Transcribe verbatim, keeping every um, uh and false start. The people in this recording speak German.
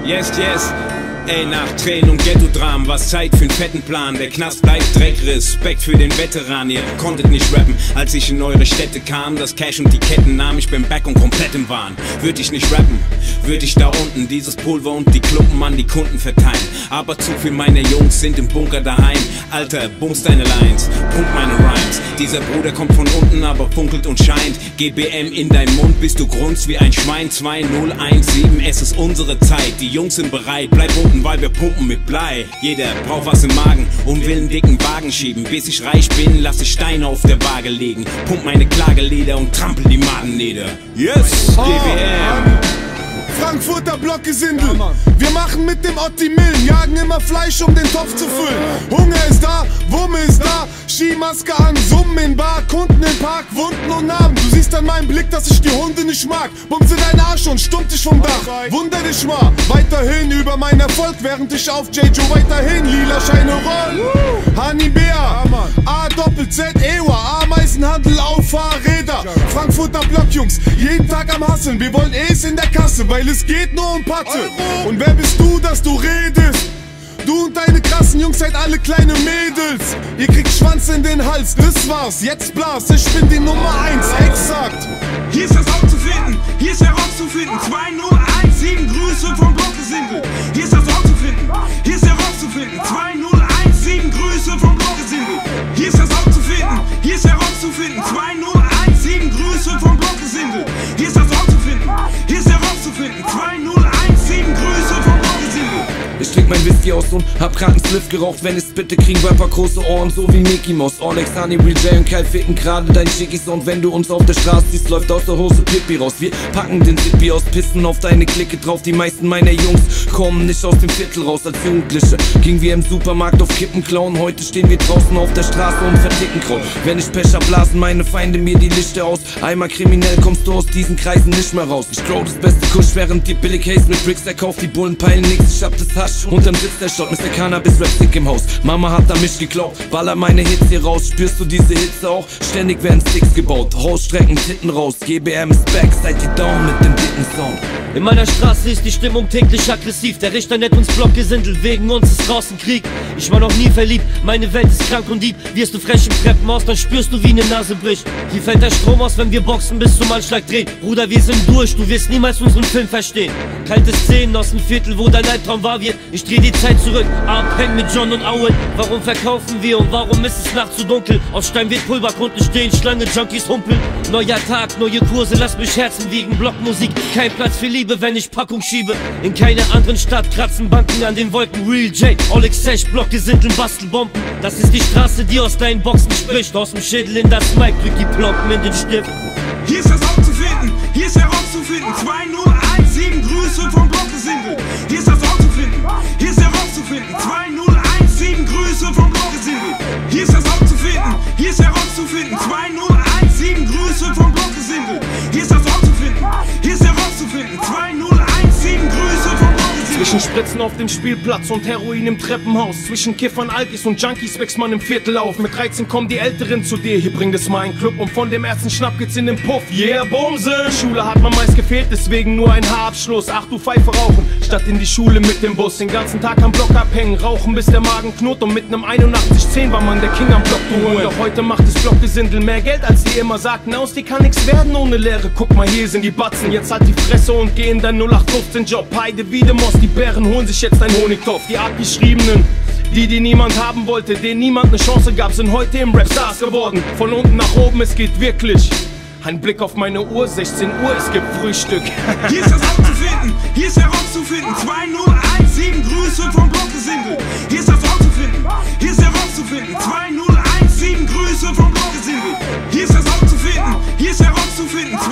Yes, yes. Ey, nach Tränen und Ghetto-Dramen, was Zeit für einen fetten Plan. Der Knast bleibt Dreck, Respekt für den Veteran. Ihr konntet nicht rappen, als ich in eure Städte kam. Das Cash und die Ketten nahm, ich bin back und komplett im Wahn. Würde ich nicht rappen, würde ich da unten dieses Pulver und die Klumpen an die Kunden verteilen. Aber zu viel meiner Jungs sind im Bunker daheim. Alter, bums deine Lines, pump meine Rhymes. Dieser Bruder kommt von unten, aber funkelt und scheint. G B M in deinem Mund, bis du grunzt wie ein Schwein. Zwei null eins sieben, es ist unsere Zeit. Die Jungs sind bereit, bleib unten, weil wir pumpen mit Blei. Jeder braucht was im Magen und will einen dicken Wagen schieben. Bis ich reich bin, lass ich Steine auf der Waage legen. Pump meine Klageleder und trampel die Maden nieder. Yes, G B M. Frankfurter Blockgesindel. Ja, wir machen mit dem Otti Millen, jagen immer Fleisch, um den Topf zu füllen. Hunger ist da, Wumme ist da, Skimaske an, Summen in Bar, Kunden im Park, Wunden und Narben. Du siehst an meinem Blick, dass ich die Hunde nicht mag. Bumse deinen Arsch und stumm dich vom Dach. Wunder dich mal, weiterhin über meinen Erfolg, während ich auf J. Joe weiterhin lila Scheine roll. Hani Bea, A Doppel Z Ewa, Ameisenhandel auf Fahrräder. Frankfurter Blockjungs, jeden Tag am Hasseln, wir wollen es in der Kasse, weil es geht nur um Patte. Und wer bist du, dass du redest? Du und deine krassen Jungs seid alle kleine Mädels. Ihr kriegt Schwanz in den Hals, das war's, jetzt blas, ich bin die Nummer eins, exakt. Hier ist das Rock zu finden, hier ist der Rock zu finden. Zwei null eins sieben, Grüße vom Blockgesindel. Hier ist das Rock zu finden, hier ist der Rock zu finden. Zwei null eins sieben, Grüße vom Blockgesindel. Hier ist das Rock zu finden, hier ist der Rock zu finden. Zwei null eins sieben, Grüße vom Blockgesindel. Hier ist das Rock zu finden, hier ist der Rock zu finden. Zwei null eins sieben, Grüße vom Blockgesindel. Ich trink mein Whisky aus und hab grad nen Spliff geraucht. Wenn ich's bitte, kriegen Rapper große Ohren, so wie Mickey Mouse. Onyx, Honey, Real J und Kyle ficken gerade dein Schickis. Und wenn du uns auf der Straße siehst, läuft aus der Hose Pippi raus. Wir packen den Zippy aus, pissen auf deine Clique drauf. Die meisten meiner Jungs kommen nicht aus dem Viertel raus als Jugendliche. Gingen wir im Supermarkt auf Kippen klauen. Heute stehen wir draußen auf der Straße und verticken Kraut. Wenn ich Pech hab, blasen meine Feinde mir die Lichter aus. Einmal kriminell kommst du aus diesen Kreisen nicht mehr raus. Ich grow das beste Kusch, während dir billig Haze mit Bricks erkauft. Die Bullen peilen nix, ich hab das Hasch unterm Sitz der Shot. Mister Cannabis Rap Stick im Haus. Mama hat da mich geklaut, baller meine Hits hier raus. Spürst du diese Hitze auch? Ständig werden Sticks gebaut. Hausstrecken, Titten raus. G B M ist back, seid ihr down mit dem dicken Sound. In meiner Straße ist die Stimmung täglich aggressiv. Der Richter nennt uns Blockgesindel, wegen uns ist draußen Krieg. Ich war noch nie verliebt, meine Welt ist krank und deep. Wirst du frech im Treppenhaus, dann spürst du, wie ne Nase bricht. Hier fällt der Strom aus, wenn wir boxen bis zum Anschlag drehen. Bruder, wir sind durch, du wirst niemals unseren Film verstehen. Kalte Szenen aus dem Viertel, wo dein Albtraum wahr wird. Ich dreh die Zeit zurück, abhängen mit John und Owen. Warum verkaufen wir und warum ist es nachts so dunkel? Auf Stein wird Pulverkunden stehen, Schlange, Junkies humpeln. Neuer Tag, neue Kurse, lass mich Herzen wiegen. Blockmusik, kein Platz für Liebe, wenn ich Packung schiebe. In keiner anderen Stadt kratzen Banken an den Wolken. Real J, Onyx, Sesh, Blockgesindel, Bastelbomben. Das ist die Straße, die aus deinen Boxen spricht. Aus dem Schädel in das Mic, drück die Plomben in den Stift. Hier ist das Rock zu finden, hier ist der Rock zu finden. Zwei null eins sieben, Grüße vom Blockgesindel. Hier ist das Rock zu finden, hier ist der Rock zu finden. Zwei null eins sieben, Grüße vom Blockgesindel. Hier ist das Rock zu finden, hier ist der Rock zu finden. Zwei null eins sieben, Grüße vom Blockgesindel. Hier ist das Rock zu finden, hier ist der Rock zu finden. Zwei null eins sieben, Grüße vom Blockgesindel. Zwischen Spritzen auf dem Spielplatz und Heroin im Treppenhaus. Zwischen Kiffern, Alkis und Junkies wächst man im Viertel auf. Mit dreizehn kommen die Älteren zu dir, hier bringt es mal einen Club. Und von dem ersten Schnapp geht's in den Puff, yeah, Bumse. Schule hat man meist gefehlt, deswegen nur ein Haarabschluss. Ach du Pfeife rauchen, statt in die Schule mit dem Bus. Den ganzen Tag am Block abhängen, rauchen bis der Magen knurrt. Und mit nem einundachtzig zehn war man der King am Block geholt. Doch heute macht das Blockgesindel mehr Geld, als die immer sagten. Aus dir kann nix werden ohne Lehre, guck mal hier sind die Batzen. Jetzt halt die Fresse und geh in dein null acht fünfzehn Job. Heide Wiedemoss, die Bären holen sich jetzt ein Honigtopf. Die Abgeschriebenen, die, die niemand haben wollte, denen niemand eine Chance gab, sind heute im Rap Stars geworden. Von unten nach oben, es geht wirklich. Ein Blick auf meine Uhr, sechzehn Uhr, es gibt Frühstück. Hier ist das Rock zu finden, hier ist der Rock zu finden. Zwei null eins sieben, Grüße vom Blockgesindel. Hier ist das Rock zu finden, hier ist der Rock zu finden. Zwei null eins sieben, Grüße vom Blockgesindel. Hier ist das Rock zu finden, hier ist der Rock zu finden.